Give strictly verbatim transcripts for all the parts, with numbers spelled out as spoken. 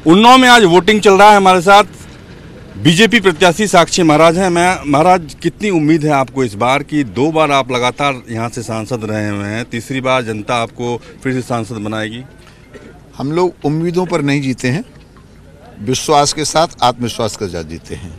उन्नाव में आज वोटिंग चल रहा है। हमारे साथ बीजेपी प्रत्याशी साक्षी महाराज हैं। मैं महाराज, कितनी उम्मीद है आपको इस बार की? दो बार आप लगातार यहाँ से सांसद रहे हुए हैं, तीसरी बार जनता आपको फिर से सांसद बनाएगी। हम लोग उम्मीदों पर नहीं जीते हैं, विश्वास के साथ, आत्मविश्वास के साथ जीते हैं।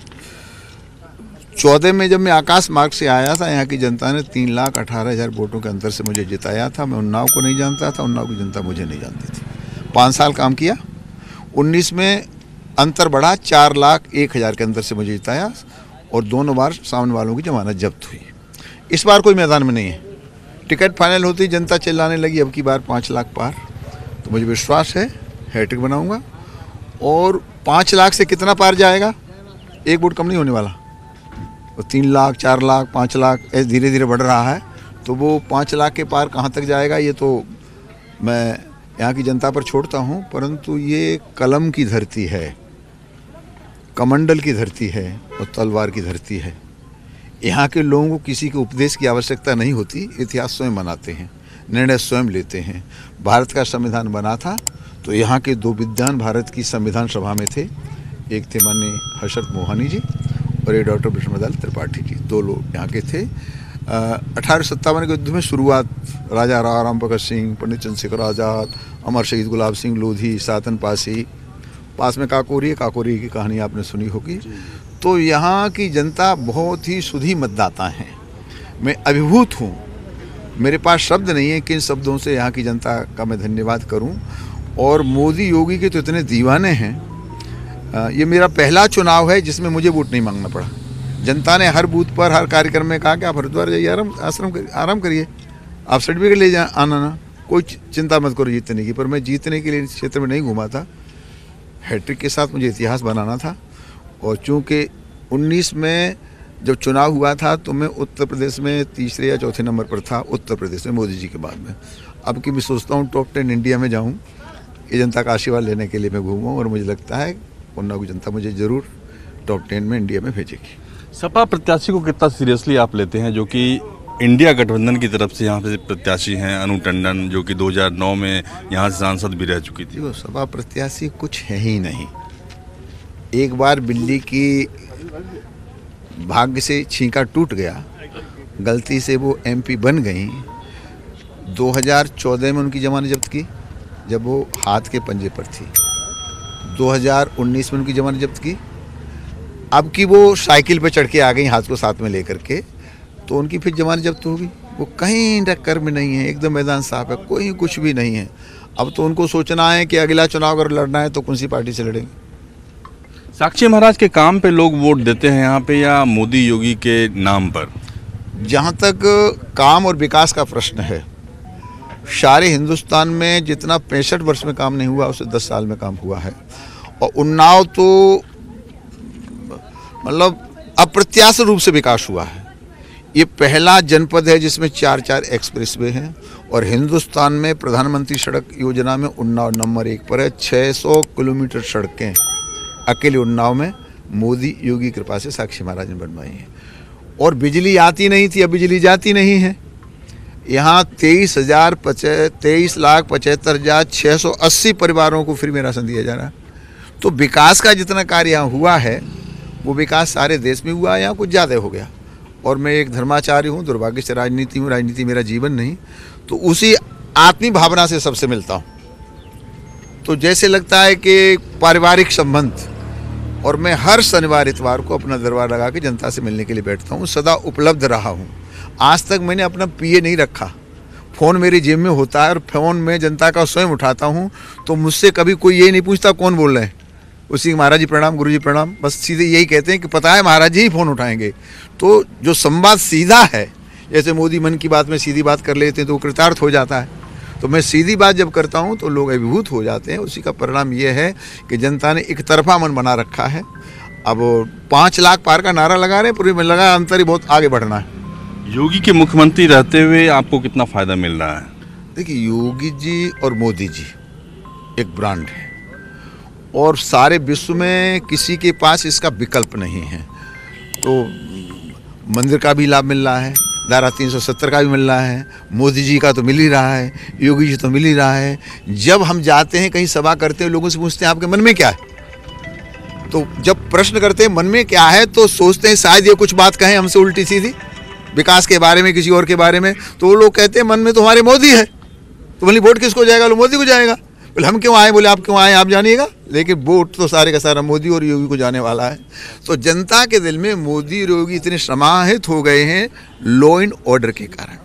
चौदह में जब मैं आकाश मार्ग से आया था, यहाँ की जनता ने तीन लाख अठारह हज़ार वोटों के अंतर से मुझे जिताया था। मैं उन्नाव को नहीं जानता था, उन्नाव की जनता मुझे नहीं जानती थी। पाँच साल काम किया। उन्नीस में अंतर बढ़ा, चार लाख एक हज़ार के अंदर से मुझे जिताया और दोनों बार सामने वालों की जमानत जब्त हुई। इस बार कोई मैदान में नहीं है। टिकट फाइनल होती जनता चिल्लाने लगी अब की बार पाँच लाख पार। तो मुझे विश्वास है हैट्रिक बनाऊंगा। और पाँच लाख से कितना पार जाएगा, एक वोट कम नहीं होने वाला। तो तीन लाख चार लाख पाँच लाख ऐसे धीरे धीरे बढ़ रहा है। तो वो पाँच लाख के पार कहाँ तक जाएगा ये तो मैं यहाँ की जनता पर छोड़ता हूँ। परंतु ये कलम की धरती है, कमंडल की धरती है और तलवार की धरती है। यहाँ के लोगों को किसी के उपदेश की आवश्यकता नहीं होती। इतिहास स्वयं बनाते हैं, निर्णय स्वयं लेते हैं। भारत का संविधान बना था तो यहाँ के दो विद्वान भारत की संविधान सभा में थे। एक थे माननीय हर्षद मोहानी जी और एक डॉक्टर विष्णुदत्त त्रिपाठी जी। दो लोग यहाँ के थे। अठारह सौ सत्तावन के युद्ध में शुरुआत राजा राम भगत सिंह, पंडित चंद्रशेखर आज़ाद, अमर शहीद गुलाब सिंह लोधी, सातन पासी, पास में काकोरी है, काकोरी की कहानी आपने सुनी होगी। तो यहाँ की जनता बहुत ही शुद्धी मतदाता हैं। मैं अभिभूत हूँ, मेरे पास शब्द नहीं है किन शब्दों से यहाँ की जनता का मैं धन्यवाद करूँ। और मोदी योगी के तो इतने दीवाने हैं। ये मेरा पहला चुनाव है जिसमें मुझे वोट नहीं मांगना पड़ा। जनता ने हर बूथ पर, हर कार्यक्रम में कहा कि आप हरिद्वार जाइए, आराम आश्रम कर, आराम करिए, आप सर्टिफिकेट ले जा आना ना, कोई चिंता मत करो जीतने की। पर मैं जीतने के लिए इस क्षेत्र में नहीं घूमा था। हैट्रिक के साथ मुझे इतिहास बनाना था। और चूँकि उन्नीस में जब चुनाव हुआ था तो मैं उत्तर प्रदेश में तीसरे या चौथे नंबर पर था, उत्तर प्रदेश में मोदी जी के बाद में। अब की मैं सोचता हूँ टॉप टेन इंडिया में जाऊँ। ये जनता का आशीर्वाद लेने के लिए मैं घूमूँ और मुझे लगता है उन्नाव की जनता मुझे ज़रूर टॉप टेन में इंडिया में भेजेगी। सपा प्रत्याशी को कितना सीरियसली आप लेते हैं, जो कि इंडिया गठबंधन की तरफ से यहाँ पे प्रत्याशी हैं अनु टंडन, जो कि दो हज़ार नौ में यहाँ से सांसद भी रह चुकी थी। वो सपा प्रत्याशी कुछ है ही नहीं। एक बार बिल्ली की भाग्य से छींका टूट गया, गलती से वो एमपी बन गई। दो हज़ार चौदह में उनकी जमानत जब्त की जब वो हाथ के पंजे पर थी। दो हज़ार उन्नीस में उनकी जमानत जब्त की। अब की वो साइकिल पे चढ़ के आ गई हाथ को साथ में लेकर के, तो उनकी फिर जमानत जब्त होगी। वो कहीं टक्कर में नहीं है, एकदम मैदान साफ है, कोई कुछ भी नहीं है। अब तो उनको सोचना है कि अगला चुनाव अगर लड़ना है तो कौन सी पार्टी से लड़ेंगे। साक्षी महाराज के काम पे लोग वोट देते हैं यहाँ पे, या मोदी योगी के नाम पर? जहाँ तक काम और विकास का प्रश्न है, सारे हिंदुस्तान में जितना पैंसठ वर्ष में काम नहीं हुआ उसे दस साल में काम हुआ है। और उन्नाव तो मतलब अप्रत्याशित रूप से विकास हुआ है। ये पहला जनपद है जिसमें चार चार एक्सप्रेसवे हैं। और हिंदुस्तान में प्रधानमंत्री सड़क योजना में उन्नाव नंबर एक पर है। छह सौ किलोमीटर सड़कें अकेले उन्नाव में मोदी योगी कृपा से साक्षी महाराज ने बनवाई हैं। और बिजली आती नहीं थी, अब बिजली जाती नहीं है। यहाँ तेईस हजार पचे तेईस लाख पचहत्तर हजार छः सौ अस्सी परिवारों को फ्री में राशन दिया जा रहा है। तो विकास का जितना कार्य यहाँ हुआ है वो विकास सारे देश में हुआ है, यहाँ कुछ ज़्यादा हो गया। और मैं एक धर्माचार्य हूँ, दुर्भाग्य से राजनीति हूँ, राजनीति मेरा जीवन नहीं। तो उसी आत्मी भावना से सबसे मिलता हूँ। तो जैसे लगता है कि पारिवारिक संबंध। और मैं हर शनिवार इतवार को अपना दरबार लगा के जनता से मिलने के लिए बैठता हूँ, सदा उपलब्ध रहा हूँ। आज तक मैंने अपना पीए नहीं रखा। फ़ोन मेरी जेब में होता है और फ़ोन में जनता का स्वयं उठाता हूँ। तो मुझसे कभी कोई ये नहीं पूछता कौन बोल रहे हैं, उसी महाराज जी प्रणाम, गुरु जी प्रणाम, बस सीधे यही कहते हैं कि पता है महाराज जी ही फ़ोन उठाएंगे। तो जो संवाद सीधा है, जैसे मोदी मन की बात में सीधी बात कर लेते हैं तो वो कृतार्थ हो जाता है। तो मैं सीधी बात जब करता हूँ तो लोग अभिभूत हो जाते हैं। उसी का परिणाम ये है कि जनता ने एक तरफा मन बना रखा है। अब पाँच लाख पार का नारा लगा रहे हैं, पूरी में लगा अंतर ही बहुत आगे बढ़ना है। योगी के मुख्यमंत्री रहते हुए आपको कितना फ़ायदा मिल रहा है? देखिए, योगी जी और मोदी जी एक ब्रांड है और सारे विश्व में किसी के पास इसका विकल्प नहीं है। तो मंदिर का भी लाभ मिल रहा है, धारा तीन सौ सत्तर का भी मिल रहा है, मोदी जी का तो मिल ही रहा है, योगी जी तो मिल ही रहा है। जब हम जाते हैं कहीं सभा करते हैं, लोगों से पूछते हैं आपके मन में क्या है, तो जब प्रश्न करते हैं मन में क्या है तो सोचते हैं शायद ये कुछ बात कहें हमसे उल्टी सीधी विकास के बारे में, किसी और के बारे में, तो वो लोग कहते हैं मन में तो हमारे मोदी है, तो बोले वोट किसको जाएगा, बोले मोदी को जाएगा। बोले हम क्यों आए, बोले आप क्यों आए आप जानिएगा, लेकिन वोट तो सारे का सारा मोदी और योगी को जाने वाला है। तो जनता के दिल में मोदी और योगी इतने समाहित हो गए हैं लॉ एंड ऑर्डर के कारण,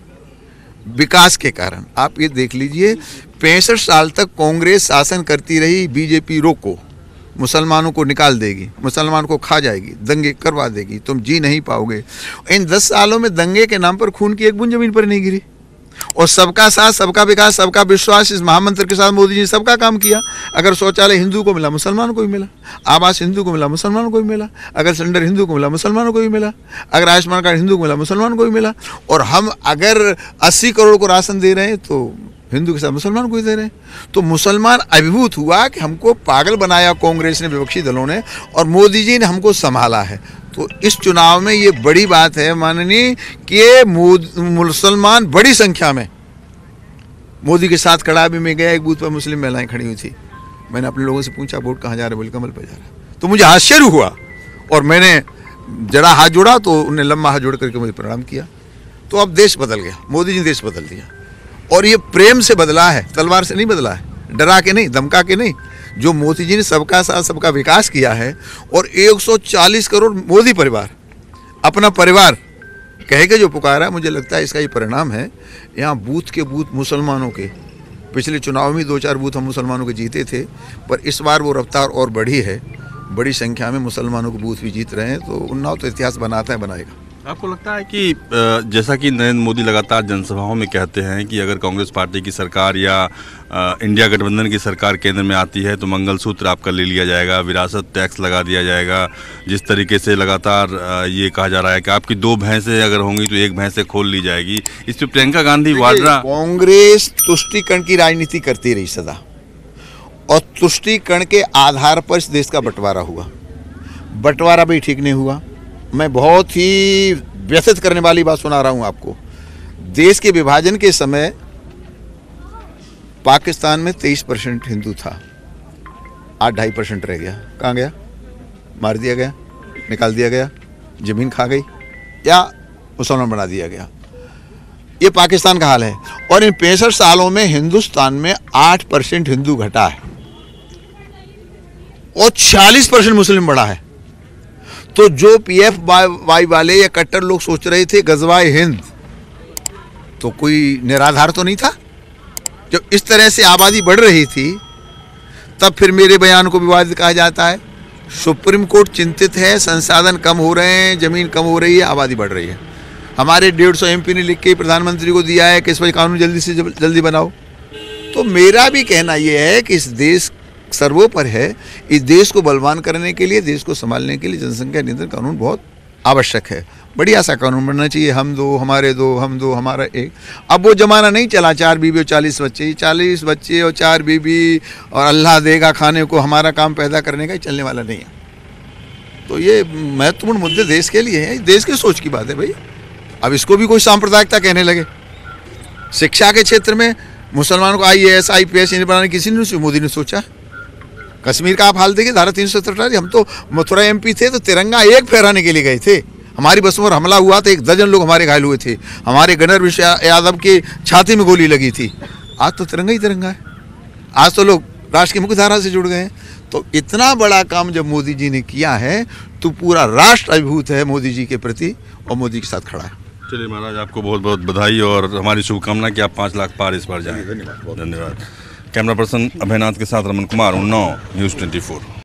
विकास के कारण। आप ये देख लीजिए, पैंसठ साल तक कांग्रेस शासन करती रही, बीजेपी रोको, मुसलमानों को निकाल देगी, मुसलमान को खा जाएगी, दंगे करवा देगी, तुम जी नहीं पाओगे। इन दस सालों में दंगे के नाम पर खून की एक बूंद जमीन पर नहीं गिरी, और सबका साथ, सबका विकास, सबका विश्वास, इस महामंत्र के साथ मोदी जी ने सबका काम किया। अगर शौचालय हिंदू को मिला, मुसलमानों को भी मिला, आवास हिंदू को मिला, मुसलमानों को भी मिला, अगर सिलेंडर हिंदू को मिला, मुसलमानों को भी मिला, अगर आयुष्मान कार्ड हिंदू को मिला, मुसलमानों को भी मिला। और हम अगर अस्सी करोड़ को राशन दे रहे हैं तो हिंदू के साथ मुसलमान को ही दे रहे हैं। तो मुसलमान अभिभूत हुआ कि हमको पागल बनाया कांग्रेस ने, विपक्षी दलों ने, और मोदी जी ने हमको संभाला है। तो इस चुनाव में ये बड़ी बात है माननीय कि मुसलमान बड़ी संख्या में मोदी के साथ खड़ा भी। मैं गया एक बूथ पर मुस्लिम महिलाएं खड़ी हुई थी, मैंने अपने लोगों से पूछा वोट कहाँ जा रहे, बोले कमल पर जा रहा है। तो मुझे आश्चर्य हुआ और मैंने जरा हाथ जोड़ा तो उन्हें लंबा हाथ जोड़ करके मुझे प्रणाम किया। तो अब देश बदल गया, मोदी जी ने देश बदल दिया, और ये प्रेम से बदला है, तलवार से नहीं बदला है, डरा के नहीं, धमका के नहीं। जो मोदी जी ने सबका साथ सबका विकास किया है, और एक सौ चालीस करोड़ मोदी परिवार अपना परिवार कह के जो पुकारा है, मुझे लगता है इसका ये परिणाम है। यहाँ बूथ के बूथ मुसलमानों के, पिछले चुनाव में दो चार बूथ हम मुसलमानों के जीते थे, पर इस बार वो रफ्तार और बढ़ी है, बड़ी संख्या में मुसलमानों के बूथ भी जीत रहे हैं। तो उन्नाव तो इतिहास बनाता है, बनाएगा। आपको लगता है कि जैसा कि नरेंद्र मोदी लगातार जनसभाओं में कहते हैं कि अगर कांग्रेस पार्टी की सरकार या इंडिया गठबंधन की सरकार केंद्र में आती है तो मंगलसूत्र आपका ले लिया जाएगा, विरासत टैक्स लगा दिया जाएगा, जिस तरीके से लगातार ये कहा जा रहा है कि आपकी दो भैंसें अगर होंगी तो एक भैंसें खोल ली जाएगी, इस पर प्रियंका गांधी वाड्रा। कांग्रेस तुष्टीकरण की राजनीति करती रही सदा, और तुष्टीकरण के आधार पर इस देश का बंटवारा हुआ, बंटवारा भी ठीक नहीं हुआ। मैं बहुत ही व्यथित करने वाली बात सुना रहा हूं आपको। देश के विभाजन के समय पाकिस्तान में तेईस परसेंट हिंदू था, आज ढाई परसेंट रह गया। कहाँ गया? मार दिया गया, निकाल दिया गया, जमीन खा गई, या मुसलमान बना दिया गया। ये पाकिस्तान का हाल है। और इन पैंसठ सालों में हिंदुस्तान में आठ परसेंट हिंदू घटा है और छियालीस परसेंट मुस्लिम बढ़ा है। तो जो पी एफ वाई वाले या कट्टर लोग सोच रहे थे गजवाए हिंद, तो कोई निराधार तो नहीं था। जब इस तरह से आबादी बढ़ रही थी तब फिर मेरे बयान को विवादित कहा जाता है। सुप्रीम कोर्ट चिंतित है, संसाधन कम हो रहे हैं, जमीन कम हो रही है, आबादी बढ़ रही है। हमारे डेढ़ सौ एम पी ने लिख के प्रधानमंत्री को दिया है कि इस पर कानून जल्दी से जल्दी बनाओ। तो मेरा भी कहना यह है कि इस देश सर्वोपर है। इस देश को बलवान करने के लिए, देश को संभालने के लिए जनसंख्या नियंत्रण कानून बहुत आवश्यक है। बढ़िया सा कानून बनना चाहिए। हम दो, हमारे दो, हम दो, हमारा एक। अब वो जमाना नहीं चला चार बीबी और चालीस बच्चे, चालीस बच्चे और चार बीबी और अल्लाह देगा खाने को, हमारा काम पैदा करने का ही चलने वाला नहीं है। तो ये महत्वपूर्ण मुद्दे देश के लिए हैं, देश की सोच की बात है भाई। अब इसको भी कोई सांप्रदायिकता कहने लगे। शिक्षा के क्षेत्र में मुसलमानों को I A S I P S बनाने किसी ने, मोदी ने सोचा। कश्मीर का आप हाल देखिए, धारा तीन सौ सत्तर। हम तो मथुरा एम पी थे तो तिरंगा एक फहराने के लिए गए थे। हमारी बसों पर हमला हुआ तो एक दर्जन लोग हमारे घायल हुए थे। हमारे गणेश यादव की छाती में गोली लगी थी। आज तो तिरंगा ही तिरंगा है। आज तो लोग राष्ट्र की मुख्य धारा से जुड़ गए हैं। तो इतना बड़ा काम जब मोदी जी ने किया है तो पूरा राष्ट्र अभिभूत है मोदी जी के प्रति और मोदी के साथ खड़ा है। चलिए महाराज, आपको बहुत बहुत बधाई और हमारी शुभकामना कि आप पाँच लाख पार इस बार जाएं। धन्यवाद। धन्यवाद। कैमरा पर्सन अभयनाथ के साथ रमन कुमार, उन्नाव न्यूज़ चौबीस।